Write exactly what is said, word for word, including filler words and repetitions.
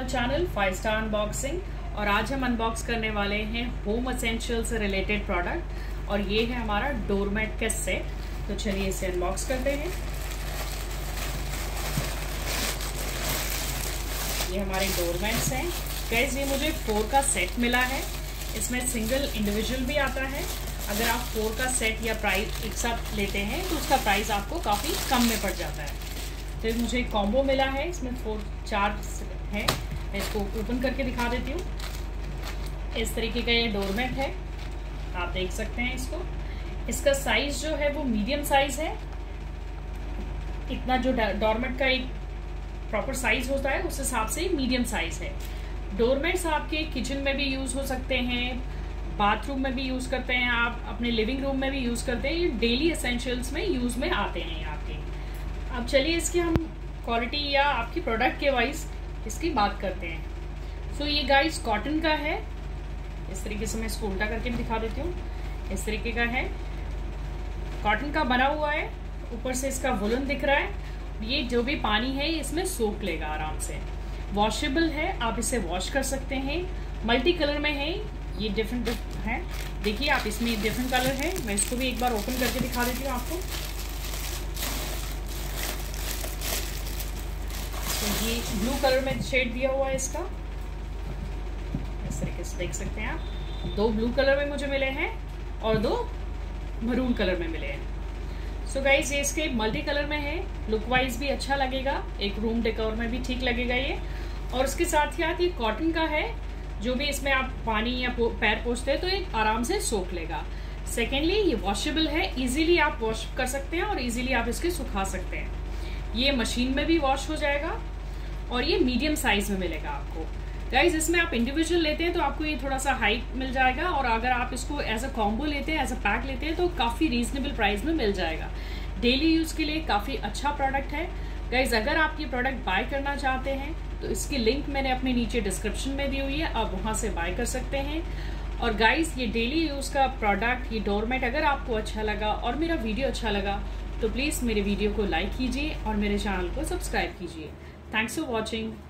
Channel five star unboxing. और आज हम अनबॉक्स करने वाले हैं होम एसेंशियल से रिलेटेड प्रोडक्ट, और ये है हमारा डोरमेट का सेट। तो चलिए इसे अनबॉक्स करते हैं। ये हमारे डोरमेट्स हैं गाइस। ये मुझे फोर का सेट मिला है। इसमें सिंगल इंडिविजुअल भी आता है। अगर आप फोर का सेट या प्राइस एक साथ लेते हैं तो उसका प्राइस आपको काफ़ी कम में पड़ जाता है। तो मुझे एक कॉम्बो मिला है, इसमें फोर चार है। मैं इसको ओपन करके दिखा देती हूँ। इस तरीके का ये डोरमेट है, आप देख सकते हैं इसको। इसका साइज जो है वो मीडियम साइज है। इतना जो डोरमेट का एक प्रॉपर साइज होता है उस हिसाब से मीडियम साइज है। डोरमेट्स आपके किचन में भी यूज हो सकते हैं, बाथरूम में भी यूज करते हैं, आप अपने लिविंग रूम में भी यूज करते हैं। ये डेली एसेंशियल्स में यूज में आते हैं आपके। अब चलिए इसकी हम क्वालिटी या आपकी प्रोडक्ट के वाइज इसकी बात करते हैं। सो so, ये गाइस कॉटन का है। इस तरीके से मैं इसको उल्टा करके भी दिखा देती हूँ। इस तरीके का है, कॉटन का बना हुआ है। ऊपर से इसका वुलन दिख रहा है। ये जो भी पानी है इसमें सोख लेगा आराम से। वॉशेबल है, आप इसे वॉश कर सकते हैं। मल्टी कलर में है, ये डिफरेंट है। देखिए आप, इसमें डिफरेंट कलर है। मैं इसको भी एक बार ओपन करके दिखा देती हूँ आपको। तो ये ब्लू कलर में शेड दिया हुआ है इसका। इस तरीके से देख सकते हैं आप। दो ब्लू कलर में मुझे मिले हैं और दो मरून कलर में मिले हैं। सो so गाइज ये इसके मल्टी कलर में है। लुक वाइज भी अच्छा लगेगा, एक रूम डेकोर में भी ठीक लगेगा ये। और उसके साथ ही साथ ये कॉटन का है। जो भी इसमें आप पानी या पो, पैर पोंछते हैं तो ये आराम से सोख लेगा। सेकेंडली ये वॉशेबल है, इजीली आप वॉश कर सकते हैं और इजीली आप इसके सुखा सकते हैं। ये मशीन में भी वॉश हो जाएगा और ये मीडियम साइज में मिलेगा आपको। गाइज इसमें आप इंडिविजुअल लेते हैं तो आपको ये थोड़ा सा हाइट मिल जाएगा, और अगर आप इसको एज अ कॉम्बो लेते हैं, एज अ पैक लेते हैं तो काफ़ी रीजनेबल प्राइस में मिल जाएगा। डेली यूज़ के लिए काफ़ी अच्छा प्रोडक्ट है। गाइज अगर आप ये प्रोडक्ट बाय करना चाहते हैं तो इसकी लिंक मैंने अपने नीचे डिस्क्रिप्शन में दी हुई है, आप वहाँ से बाय कर सकते हैं। और गाइज ये डेली यूज़ का प्रोडक्ट, ये डोरमेट अगर आपको अच्छा लगा और मेरा वीडियो अच्छा लगा तो प्लीज़ मेरे वीडियो को लाइक कीजिए और मेरे चैनल को सब्सक्राइब कीजिए। Thanks for watching.